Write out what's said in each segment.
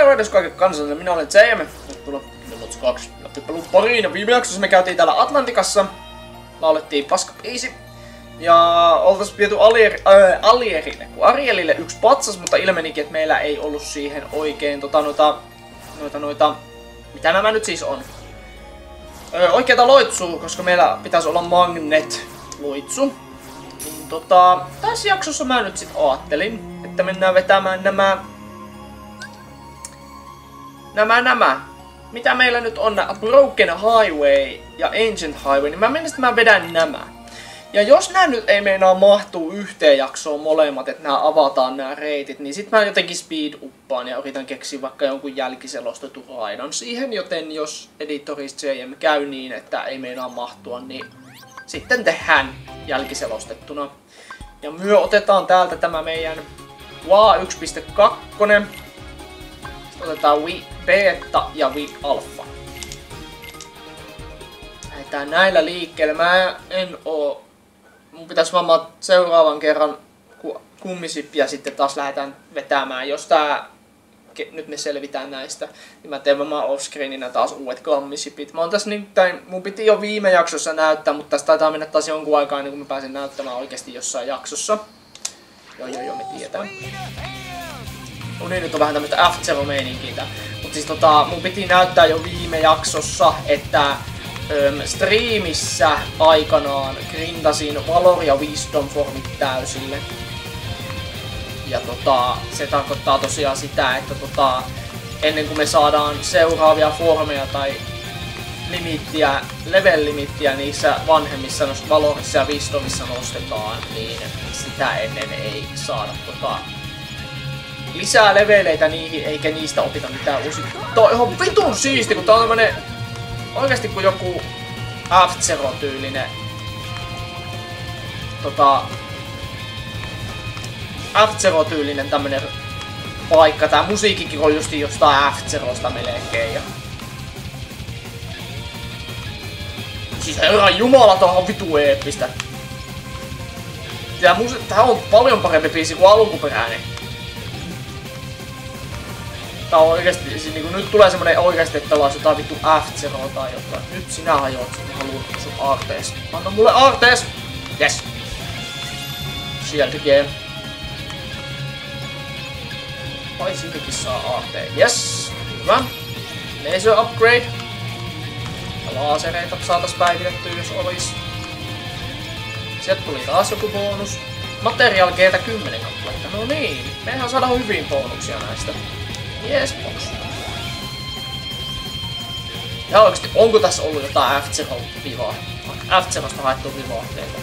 Tervehdys kaikille kansalaisille, minä olen JM. Tervetuloa Mods 2 läpipelun pariin. Ja viime jaksossa me käytiin täällä Atlantikassa. Laulettiin paskabiisi. Ja oltais viety Arielille yksi patsas, mutta ilmenikin, että meillä ei ollut siihen oikein mitä nämä nyt siis on? Oikeeta loitsua, koska meillä pitäisi olla magnet-loitsu. Niin tässä jaksossa mä nyt sit aattelin, että mennään vetämään nämä. Mitä meillä nyt on? Broken Highway ja Ancient Highway, niin mä menisin, että mä vedän nämä. Ja jos nää nyt ei meinaa mahtuu yhteen jaksoon molemmat, että nää avataan nää reitit, niin sit mä jotenkin speed uppaan ja yritän keksiä vaikka jonkun jälkiselostetun raidan siihen, joten jos editorista JM käy niin, että ei meinaa mahtua, niin sitten tehdään jälkiselostettuna. Ja myö otetaan täältä tämä meidän WA 1.2. Otetaan Wii Beta ja Wii Alpha. Lähdetään näillä liikkeelle. Mä en oo. Mun pitäis varmaan seuraavan kerran kummisippiä sitten taas lähdetään vetämään. Jos nyt me selvitään näistä, niin mä teen varmaan offscreeninä taas uudet kammisipit. Mä oon tässä mun piti jo viime jaksossa näyttää, mutta tässä taitaa mennä taas jonkun aikaa ennen kuin mä pääsen näyttämään oikeesti jossain jaksossa. Joo, me tiedetään. No niin, nyt on vähän tämmöstä F-Zero-meininkiä tää. Mut siis mun piti näyttää jo viime jaksossa, että striimissä aikanaan grindasin Valor ja Wisdom formit täysille. Ja se tarkoittaa tosiaan sitä, että ennen kuin me saadaan seuraavia formeja tai level-limittiä niissä vanhemmissa Valorissa ja Wisdomissa nostetaan, niin sitä ennen ei saada lisää leveleitä niihin, eikä niistä opita mitään uusia. Tää on ihan vitun siisti, kun tää on tämmönen oikeesti kuin joku F-Zero-tyylinen F-Zero-tyylinen tämmönen paikka. Tää musiikkikin on justi jostain F-Zerosta melkein. Siis herran jumala, tää on vitu eeppistä. Tää on paljon parempi biisi kuin alkuperäinen. Tää on oikeesti, siis niinku nyt tulee semmonen oikeesti, että ollaan jotain vittu F-Zeroa tai jotain. Nyt sinä hajoat, mä haluun sun Artees. Anna mulle Artees! Yes! Shield game. Vai siitäkin saa Artees. Yes! Hyvä. Laser upgrade. Ja laasereita saatais päivitettyä jos olis. Sieltä tuli taas joku bonus. Material G:tä 10 kappaletta. No niin, mehän saadaan hyvin bonuksia näistä. Yes, box. Ja oikeesti, onko tässä ollut jotain F-Zero-vivaa? F-Zerosta haettu vivahteita.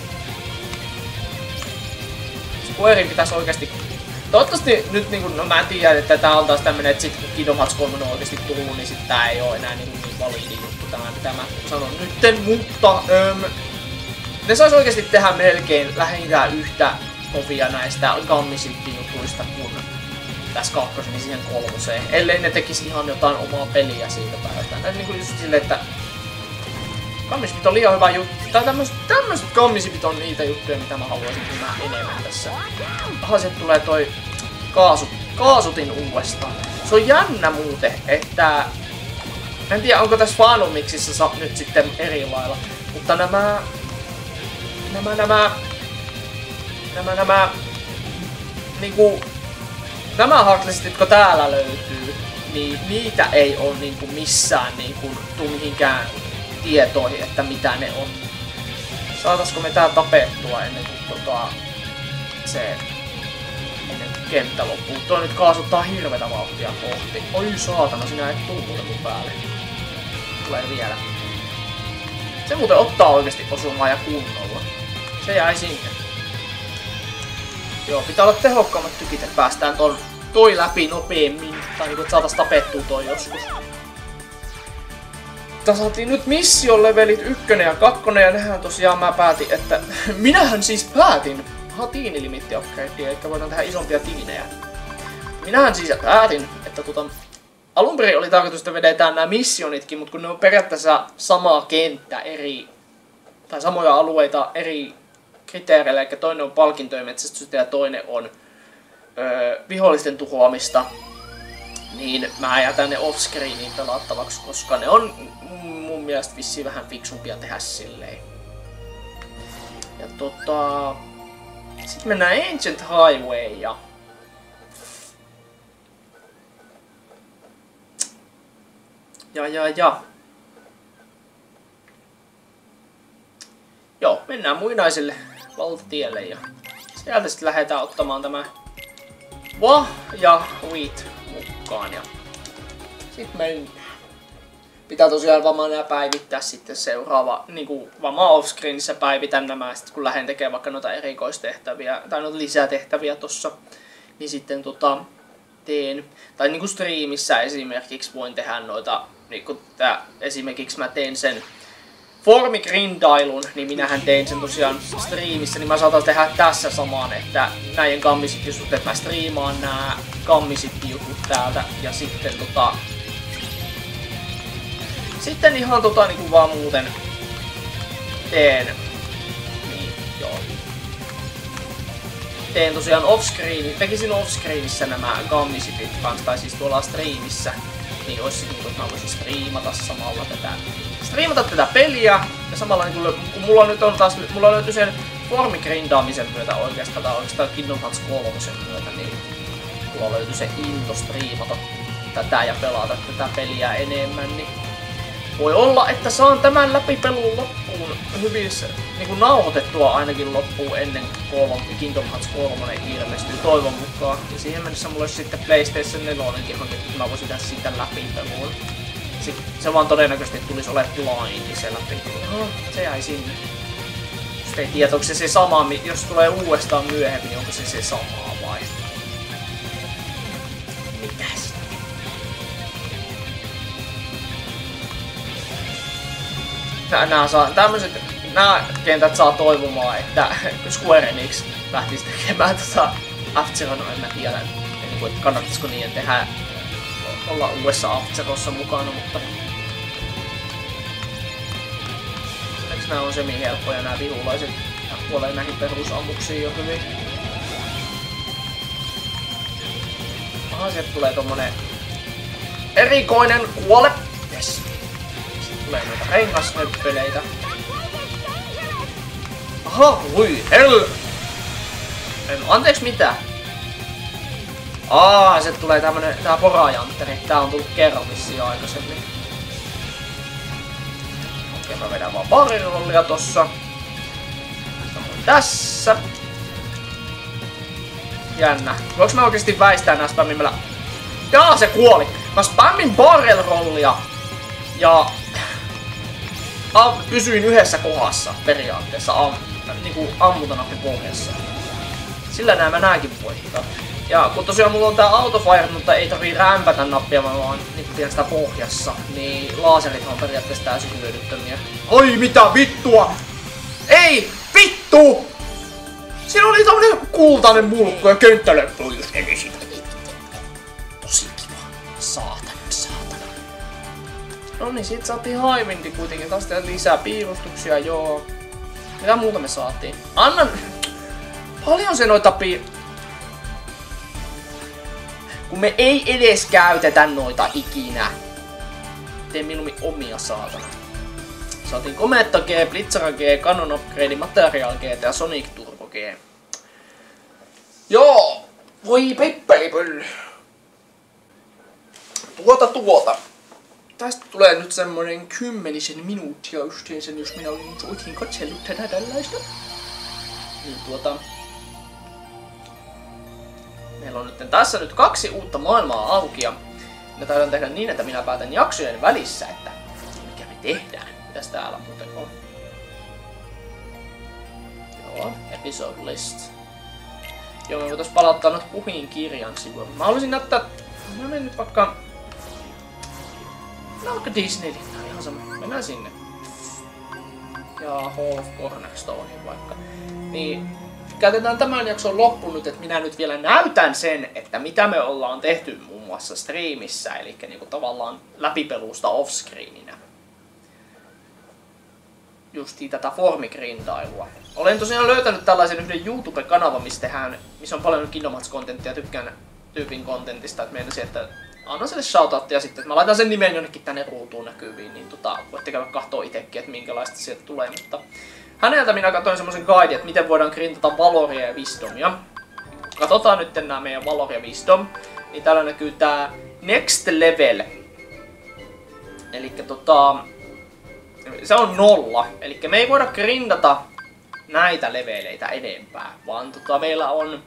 Squarein pitäis oikeesti. Toivottavasti nyt niinku, no mä en tiedä, että tää on taas tämmönen, että sit kun Kingdom Hearts 3 on oikeesti tullut, niin sit tää ei oo enää niin validi juttu tämä, mitä mä sanon nytten, mutta ne sais oikeesti tehdä melkein lähinnä yhtä kovia näistä kammisippi-jutuista kuin tässä kakkosen, niin siihen kolmoseen. Ellei ne tekisi ihan jotain omaa peliä siitä päivältä. Näin niinku just silleen, että kammisipit on liian hyvä juttu. Tai tämmöset kammisipit on niitä juttuja, mitä mä haluaisin enemmän tässä. Aha, sieltä tulee toi kaasutin uudestaan. Se on jännä muuten, että en tiedä onko tässä Fanumiksissa nyt sitten eri lailla, mutta nämä Heartlessit, jotka täällä löytyy, niin niitä ei oo niinku missään niinku tuu mihinkään tietoihin, että mitä ne on. Saataisiko me tää tapettua ennen kuin ennen kuin kenttä loppuu. Toi nyt kaasuttaa hirvetä vauhtia kohti. Oi saatana, sinä et tuu muuten mun päälle. Tulee vielä. Se muuten ottaa oikeesti osumaan ja kunnolla. Se jäi sinne. Joo, pitää olla tehokkaammat tykit, että päästään toi läpi nopeemmin. Tai niinku, että saatais tapettua toi joskus. Tässä saatiin nyt mission levelit 1 ja 2, ja nehän tosiaan mä päätin, että minähän siis päätin. Aha, tiinilimitti upgrade, eli voidaan tehdä isompia tiinejä. Minähän siis päätin, että alunperin oli tarkoitus, että vedetään nämä missionitkin, mutta kun ne on periaatteessa sama kenttä tai samoja alueita eri kriteereillä, eli toinen on palkintojen metsästystä ja toinen on vihollisten tuhoamista, niin mä jätän ne off-screeniin pelattavaksi, koska ne on mun mielestä vissiin vähän fiksumpia tehdä silleen. Ja sitten mennään Ancient Highway ja joo, mennään muinaiselle valtatielle ja sieltä sitten lähdetään ottamaan tämä ja Wheat mukaan ja sitten mennään. Pitää tosiaan varmaan nää päivittää sitten seuraava, niinku varmaan offscreenissä päivitän nämä sitten kun lähden tekemään vaikka noita erikoistehtäviä tai noita lisätehtäviä tossa, niin sitten teen, tai niinku striimissä esimerkiksi voin tehdä noita, niinku esimerkiksi mä teen sen formigrindailun, niin minähän tein sen tosiaan striimissä, niin mä saatan tehdä tässä samaan, että näiden kammisit-jutut, että mä striimaan nää kammisit-jutut täältä ja sitten sitten ihan niinku vaan muuten teen, niin joo. Teen tosiaan tekisin offscreenissä nämä gammisitit kanssa, tai siis tuolla striimissä, niin olisi sitten niinku, että mä voisin striimata tätä peliä, ja samalla niin kun mulla nyt on taas, mulla löytyi sen formigrindaamisen myötä oikeastaan Kingdom Hearts 3 myötä, niin mulla löytyi se into striimata tätä ja pelata tätä peliä enemmän, niin voi olla, että saan tämän läpipelun loppuun hyvissä, niin nauhoitettua ainakin loppuun ennen Kingdom Hearts 3 ilmestyy toivon mukaan. Ja siihen mennessä mulla olisi sitten PlayStation 4 hankittu, että mä voisin tehdä siitä läpipeluun. Se vaan todennäköisesti tulisi olemaan blindi se läpipelu. Se jäi sinne. Just ei tiedä, onko se sama, jos tulee uudestaan myöhemmin, niin onko se sama vai? Mitäs? Nää kentät saa toivomaan, että Square Enix lähtisi tekemään F-Zeron, en mä tiedä, että kannattaisiko niiden tehdä olla uudessa F-Zerossa mukana, mutta onneksi nää on semi-helppoja nää vihulaiset ja kuolee näihin perusammuksiin jo hyvin. Aha, sieltä tulee tommonen erikoinen kuole. Yes. Tulee noita rengasnöppeleitä. Aha, voi hell! Anteeksi mitä? Se tulee tää porajantteri. Tää on tullut kerran vissiin aikaisemmin. Okei, mä vedän vaan barirollia tossa. Samoin tässä. Jännä. Voinko mä oikeesti väistää nää spammimilla? Jaa, se kuoli! Mä spammin barrel-rollia. Ja pysyin yhdessä kohdassa periaatteessa niinku ammuntanappi pohjassa. Sillä nääkin voittaa. Ja kun tosiaan mulla on tää autofire, mutta ei tarvii rämpätä nappia, vaan niinku pidän sitä pohjassa, niin laaserit on periaatteessa täysin hyödyttömiä. Oi mitä vittua! Ei! Vittu! Siinä oli tämmönen kultainen mulkku ja könttälöppö eli sitä. Tosi kiva. Saatana. No niin, siitä saatiin Highwindi kuitenkin. Taas lisää piirustuksia, joo. Mitä muuta me saatiin? Annan... Paljon se noita kun me ei edes käytetä noita ikinä. Tee mieluummin omia saatana. Saatiin Kometa G, Blitzera G, Canon Upgrade, Material G ja Sonic Turbo G. Joo! Voi peppelipöly. Tästä tulee nyt semmonen 10 minuuttia yhteensä, jos minä olin oikein katsellut tätä tällaista. Niin meillä on nyt tässä 2 uutta maailmaa auki ja me taidan tehdä niin, että minä päätän jaksojen välissä, että mikä me tehdään. Mitäs täällä muuten on? Joo, episode list. Joo, me voitais palauttaa nyt Puhin kirjan sivuun. Mä haluaisin näyttää... Mä menen nyt vaikka Disneylinna, ihan sama. Mennään sinne. Ja Hall of Cornerstoneen vaikka. Niin käytetään tämän jakson loppuun nyt, että minä nyt vielä näytän sen, että mitä me ollaan tehty muun muassa striimissä, eli niinku tavallaan läpipelusta offscreeninä. Justiin tätä formigrindailua. Olen tosiaan löytänyt tällaisen yhden YouTube-kanavan, missä on paljon Kingdom Hearts -kontenttia, tykkään tyypin kontentista, että meinasin, että annan sille shoutouttia sitten, että mä laitan sen nimen jonnekin tänne ruutuun näkyviin, niin voitte käydä kahtoo itekin, että minkälaista sieltä tulee, mutta häneltä minä katsoin semmosen guide, että miten voidaan grindata Valoria ja Wisdomia. Katsotaan nyt nämä meidän Valor ja Wisdom, niin täällä näkyy tää Next Level. Elikkä se on 0, eli me ei voida grindata näitä leveleitä enempää, vaan meillä on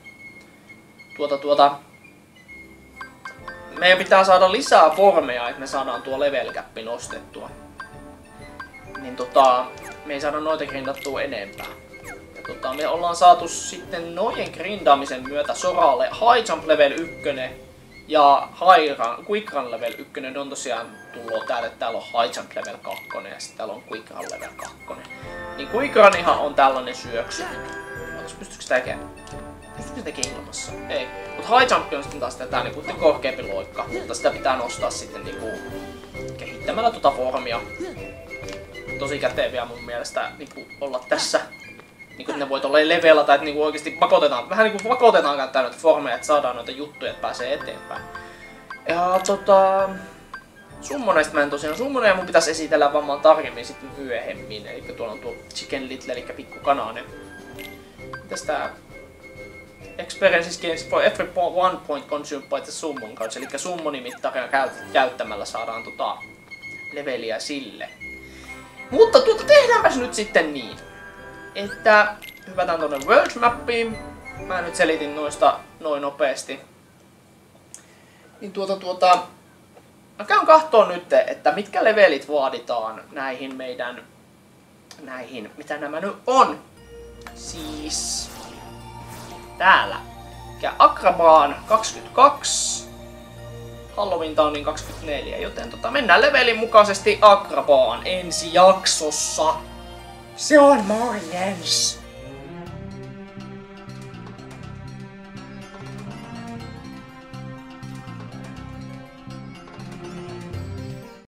meidän pitää saada lisää formeja, että me saadaan tuo level cap nostettua. Niin me ei saada noita grindattua enempää. Ja me ollaan saatu sitten noiden grindaamisen myötä Soralle High Jump level 1 ja Quick Run level 1 on tosiaan tullut täällä, että täällä on High Jump level 2 ja sitten täällä on Quick Run level 2. Niin Quick Runihan on tällainen syöksy. Pystyykö sitä tekemään? Pystyykö se tekemään ilmassa? Ei. Mutta High Jump on sitten taas tätä niinku korkeampi loikka, mutta sitä pitää nostaa sitten niinku kehittämällä formia. Tosi käteviä mun mielestä niinku olla tässä. Niinku ne voit olla levelata, tai niinku oikeesti pakotetaan, vähän niinku pakotetaan käyttää noita formeja, että saadaan noita juttuja, että pääsee eteenpäin. Ja summoneista mä en tosiaan summoneja mun pitäisi esitellä vaan tarkemmin sitten myöhemmin. Eli tuolla on tuo Chicken Little, eli pikku kanaane. Mitäs tää? Experiences gains for every one point consumed by the summon cards, eli summonimittaria käyttämällä saadaan leveliä sille. Mutta tehdäänpäs nyt sitten niin, että hypätään tuonne World Mappiin. Mä nyt selitin noista noin nopeasti. Niin mä käyn kahtoon nyt, että mitkä levelit vaaditaan näihin, mitä nämä nyt on. Siis täällä. Ja Akrabaan 22, Halloween Townin 24, joten mennään levelin mukaisesti Akrabaan ensi jaksossa. Se on morjens!